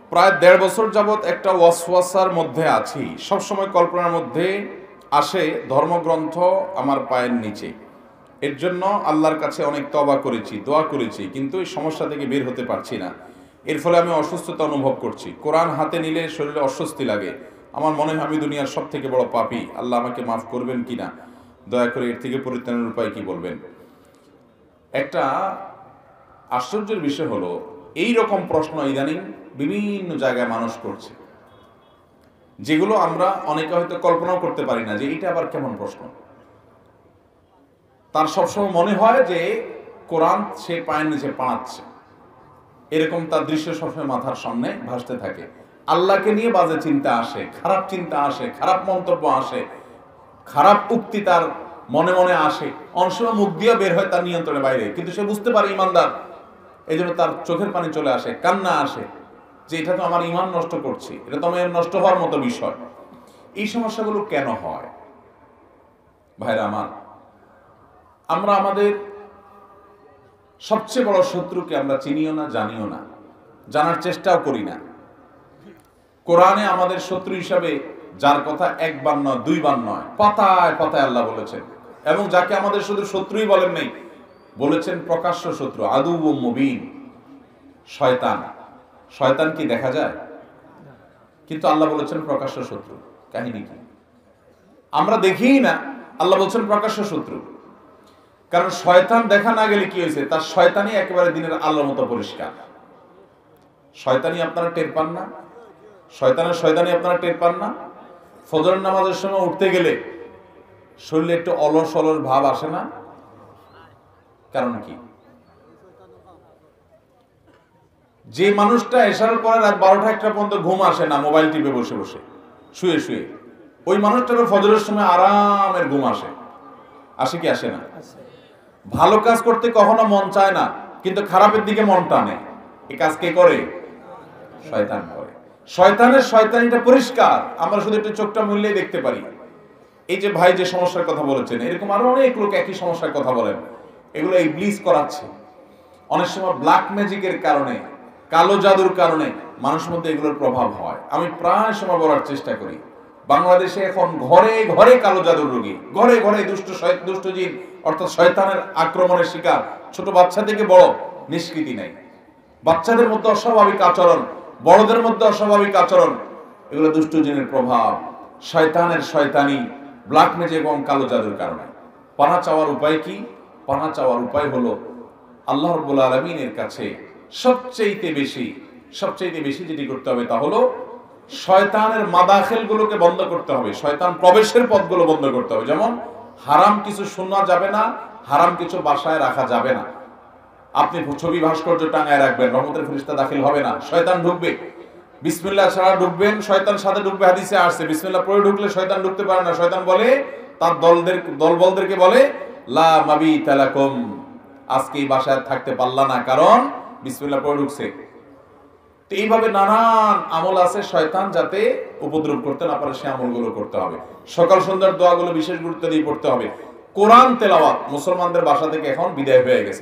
প্রায় ১.৫ বছর যাবৎ একটা ওয়াসওয়াসার মধ্যে আছি। সবসময় কল্পনার মধ্যে আসে ধর্মগ্রন্থ আমার পায়ের নিচে। এর জন্য আল্লাহর কাছে অনেক তওবা করেছি, দোয়া করেছি, কিন্তু এই সমস্যা থেকে বের হতে পারছি না। এর ফলে আমি অসুস্থতা অনুভব করছি। কোরআন হাতে নিলে শরীরে অস্বস্তি লাগে। আমার মনে হয় আমি দুনিয়ার সব থেকে বড় পাপী। আল্লাহ আমাকে মাফ করবেন কিনা, দয়া করে এর থেকে পরিত্রাণের উপায় কি বলবেন। একটা আশ্চর্যের বিষয় হলো, এই রকম প্রশ্ন ইদানিং বিভিন্ন জায়গায় মানুষ করছে, যেগুলো আমরা অনেকে হয়তো কল্পনাও করতে পারি না যে এটা আবার কেমন প্রশ্ন। তার সবসময় মনে হয় যে কোরআন সে পায়ের নিচে পাড়াচ্ছে, এরকম তার দৃশ্য সবসময় মাথার সামনে ভাসতে থাকে। আল্লাহকে নিয়ে বাজে চিন্তা আসে, খারাপ চিন্তা আসে, খারাপ মন্তব্য আসে, খারাপ উক্তি তার মনে মনে আসে, অনেক সময় মুখ দিয়ে বের হয় তার নিয়ন্ত্রণের বাইরে, কিন্তু সে বুঝতে পারে ইমানদার। এই জন্য তার চোখের পানি চলে আসে, কান্না আসে যে এটা তো আমার ইমান নষ্ট করছে, এটা তো আমার নষ্ট হওয়ার মতো বিষয়। এই সমস্যাগুলো কেন হয় ভাইরা আমার? আমরা আমাদের সবচেয়ে বড় শত্রুকে আমরা চিনিও না, জানিও না, জানার চেষ্টাও করি না। কোরআনে আমাদের শত্রু হিসাবে যার কথা একবার নয়, দুইবার নয়, পাতায় পাতায় আল্লাহ বলেছেন, এবং যাকে আমাদের শুধু শত্রুই বলেন নাই, বলেছেন প্রকাশ্য শত্রু, আদুউম মুবিন, শয়তান। শয়তান কি দেখা যায়? কিন্তু আল্লাহ বলেছেন প্রকাশ্য শত্রু। কাহিনী কি? আমরা দেখিই না, আল্লাহ বলছেন প্রকাশ্য শত্রু। কারণ শয়তান দেখা না গেলে কি হয়েছে, তার শয়তানি একেবারে দিনের আলোর মতো পরিষ্কার। শয়তানি আপনারা টের পান না? শয়তানি আপনারা টের পান না? ফজর নামাজের সময় উঠতে গেলে শরীরে একটু অলস অলস ভাব আসে না? কারণ কি? যে মানুষটা এশার পরে রাত ১২টা-১টা পর্যন্ত ঘুম আসে না, মোবাইল টিপে বসে বসে শুয়ে শুয়ে, ওই মানুষটার ফজরের সময় আরামের ঘুম আসে। আসে কি আসে না? ভালো কাজ করতে কখনো মন চায় না, কিন্তু খারাপের দিকে মন টানে। এই কাজ কে করে? শয়তান করে। শয়তানের শয়তানিটা পরিষ্কার, আমরা শুধু একটু চোখটা মুললেই দেখতে পারি। এই যে ভাই যে সমস্যার কথা বলেছেন, এরকম আরো অনেক লোক একই সমস্যার কথা বলেন। এগুলো ইবলিস করাচ্ছে। অনেক সময় ব্ল্যাক ম্যাজিকের কারণে, কালো জাদুর কারণে মানুষের মধ্যে এগুলোর প্রভাব হয়। আমি প্রায় সময় বলার চেষ্টা করি, বাংলাদেশে এখন ঘরে ঘরে কালো জাদুর রোগী, ঘরে ঘরে দুষ্ট জিন অর্থাৎ শয়তানের আক্রমণের শিকার। ছোট বাচ্চা থেকে বড় নিষ্কৃতি নাই। বাচ্চাদের মধ্যে অস্বাভাবিক আচরণ, বড়দের মধ্যে অস্বাভাবিক আচরণ, এগুলো দুষ্ট জিনের প্রভাব, শয়তানের শয়তানি, ব্ল্যাক ম্যাজিক এবং কালো জাদুর কারণে। পানা চাওয়ার উপায় কি? পানা চাওয়ার উপায় হলো আল্লাহ রাব্বুল আলামিনের কাছে সবচেয়ে বেশি যেটি করতে হবে তা হলো শয়তানের মাদাখিলগুলোকে বন্ধ করতে হবে, শয়তান প্রবেশের পথগুলো বন্ধ করতে হবে। যেমন হারাম কিছু শোনা যাবে না, হারাম কিছু বাসায় রাখা যাবে না। আপনি ছবি ভাস্কর্য টাঙায় রাখবেন, রহমতের ফেরেশতা দাখিল হবে না, শয়তান ঢুকবে। বিসমিল্লাহ ছাড়া ঢুকবেন, শয়তান সাথে ঢুকবে। হাদিসে আসছে বিসমিল্লাহ পড়ে ঢুকলে শয়তান ঢুকতে পারে না। শয়তান বলে, তার দলবলদেরকে বলে, লা মাবিতা লাকুম, আজকে এই বাসায় থাকতে পারলা না, কারণ বিসমিল্লাহ পড়ে ঢুকছে। তো এইভাবে নানান আমল আছে শয়তান যাতে উপদ্রব করতে না পারে, সে আমলগুলো করতে হবে। সকাল সন্ধ্যার দোয়াগুলো বিশেষ গুরুত্ব দিয়ে পড়তে হবে। কোরআন তেলাওয়াত মুসলমানদের বাসা থেকে এখন বিদায় হয়ে গেছে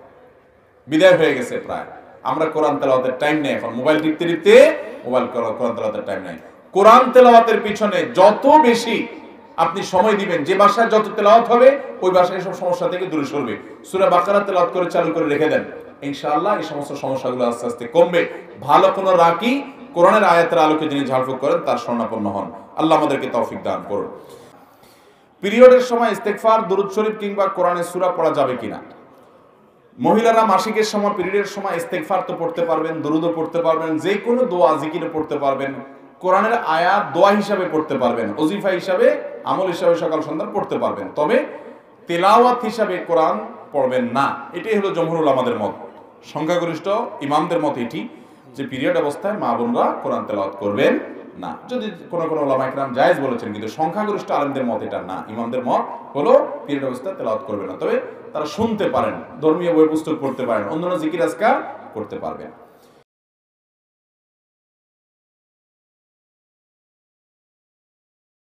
প্রায়। আমরা কোরআন তেলাওয়াতের টাইম নেই এখন, মোবাইল টিপতে টিপতে কোরআন তেলাওয়াতের টাইম নেই। কোরআন তেলাওয়াতের পিছনে যত বেশি আপনি সময় দিবেন, যে বাসায় যত তেলাওয়াত হবে ওই বাসায় সব সমস্যা থেকে দূরে সরবে। সূরা বাকারা তেলাওয়াত করে চালু করে রেখে দেন, ইনশাআল্লাহ এই সমস্ত সমস্যাগুলো আস্তে আস্তে কমবে। ভালো কোনো রাকি কোরআনের আয়াতের আলোকে যিনি ঝাড়ফুঁক করেন তার শরণাপন্ন হন। আল্লাহ আমাদেরকে তৌফিক দান করুন। পিরিয়ডের সময় ইস্তেগফার, দুরূদ শরীফ কিংবা কোরআনের সূরা পড়া যাবে কিনা? মহিলারা মাসিকের সময়, পিরিয়ডের সময় ইস্তেগফার তো পড়তে পারবেন, দুরূদও পড়তে পারবেন, যে কোনো দোয়া জিকিরও পড়তে পারবেন, কোরআনের আয়াত দোয়া হিসাবে পড়তে পারবেন, ওজিফা হিসাবে, আমল হিসাবে সকাল সন্ধ্যা পড়তে পারবেন। তবে তেলাওয়াত হিসাবে কোরআন পড়বেন না। এটাই হলো জমহুর উলামাদের মত, সংখ্যাগরিষ্ঠ ইমামদের মত এটি, যে পিরিয়ড অবস্থায় মা বোনরা কোরআন তেলাওয়াত করবেন না। যদি কোন উলামা ইকরাম জায়েজ বলেছেন, কিন্তু সংখ্যাগরিষ্ঠ আলেমদের মত এটা না। ইমামদের মত হলো পিরিয়ড অবস্থায় তেলাওয়াত করবেন না, তবে তারা শুনতে পারেন, ধর্মীয় বই পুস্তক পড়তে পারেন, অন্যান্য জিকির আজকার করতে পারবেন।